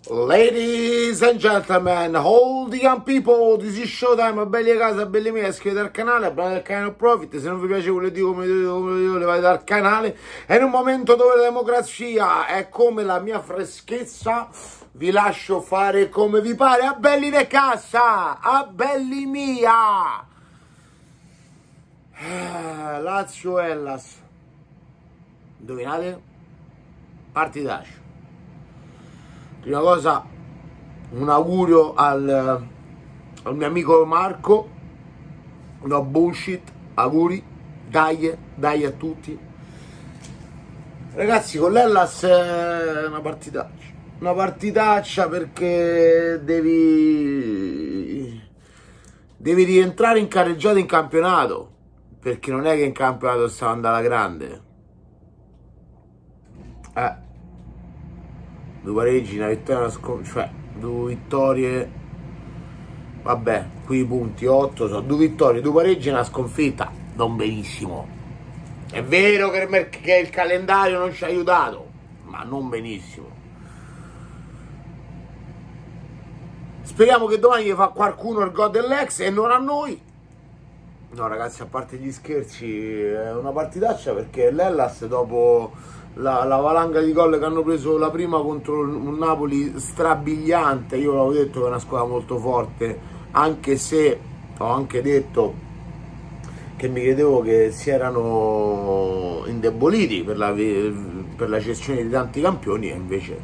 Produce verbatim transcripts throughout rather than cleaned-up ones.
Ladies and gentlemen, all the young people, this is Showtime, belli a casa, belli miei, iscrivetevi al canale, abbonate al canale Profit, se non vi piace quello che dico come dico, levate dal canale. È in un momento dove la democrazia è come la mia freschezza, vi lascio fare come vi pare, a belli de casa, a belli mia. Eh, Lazio Hellas, indovinate? Partitaccio. Prima cosa, un augurio al, al mio amico Marco, no bullshit, auguri, dai, dai a tutti. Ragazzi, con l'Hellas è una partitaccia, una partitaccia perché devi, devi rientrare in carreggiata in campionato, perché non è che in campionato stiamo andando alla grande. Eh. Due pareggi, una vittoria, una sconfitta, cioè due vittorie, vabbè, qui i punti otto, sono due vittorie, due pareggi e una sconfitta, non benissimo. È vero che il, che il calendario non ci ha aiutato, ma non benissimo. Speriamo che domani gli fa qualcuno il gol dell'ex e non a noi. No ragazzi, a parte gli scherzi, è una partitaccia perché l'Hellas dopo la, la valanga di gol che hanno preso la prima contro un Napoli strabiliante, io l'avevo detto che è una squadra molto forte, anche se ho anche detto che mi credevo che si erano indeboliti per la, per la cessione di tanti campioni e invece,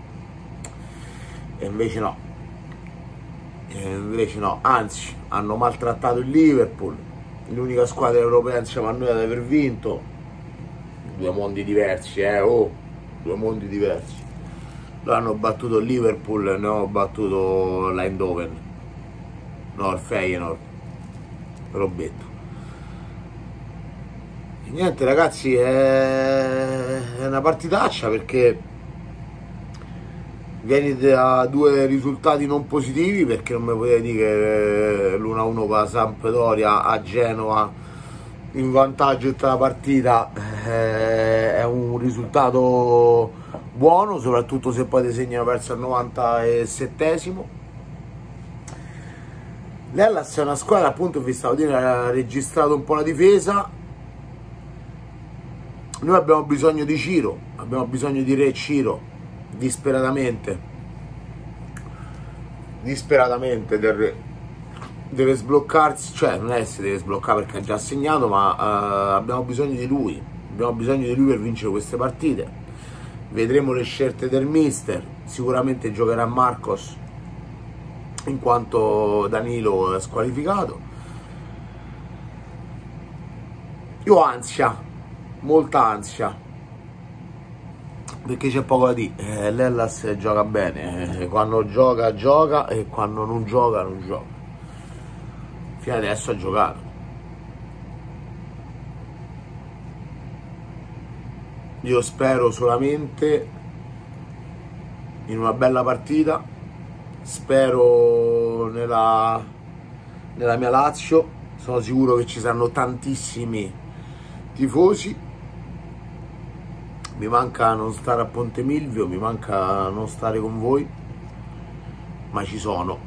e invece no, e invece no, anzi hanno maltrattato il Liverpool, l'unica squadra europea insieme a noi ad aver vinto. Due mondi diversi, eh, oh, due mondi diversi. Loro hanno battuto il Liverpool, noi hanno battuto l'Eindhoven, no, il Feyenoord, robetto. E niente ragazzi, è una partitaccia perché vieni da due risultati non positivi, perché non mi potete dire che l'uno a uno con la Sampdoria a Genova in vantaggio tutta la partita eh, è un risultato buono, soprattutto se poi ti segnano perso al novantasettesimo. L'Hellas è una squadra, appunto vi stavo dicendo, ha registrato un po' la difesa. Noi abbiamo bisogno di Ciro, abbiamo bisogno di Re Ciro disperatamente disperatamente del Re. Deve sbloccarsi, cioè non è che si deve sbloccare perché ha già segnato, ma uh, abbiamo bisogno di lui, abbiamo bisogno di lui per vincere queste partite. Vedremo le scelte del mister, sicuramente giocherà Marcos in quanto Danilo è squalificato. Io ho ansia, molta ansia, perché c'è poco da dire, eh, l'Hellas gioca bene, eh, quando gioca gioca e quando non gioca non gioca. Fino adesso ha giocato. Io spero solamente in una bella partita, spero nella, nella mia Lazio, sono sicuro che ci saranno tantissimi tifosi. Mi manca non stare a Ponte Milvio, mi manca non stare con voi, ma ci sono.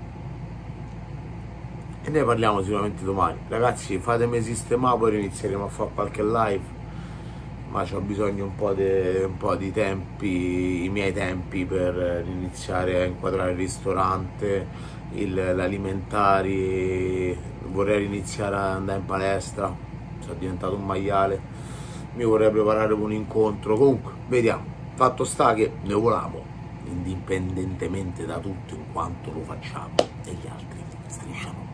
E ne parliamo sicuramente domani. Ragazzi, fatemi sistemare, poi inizieremo a fare qualche live, ma ho bisogno un po' di un po' di tempi, i miei tempi, per iniziare a inquadrare il ristorante, l'alimentari. Vorrei iniziare ad andare in palestra, sono diventato un maiale, mi vorrei preparare per un incontro. Comunque vediamo, fatto sta che ne volamo indipendentemente da tutto, in quanto lo facciamo e gli altri strisciano.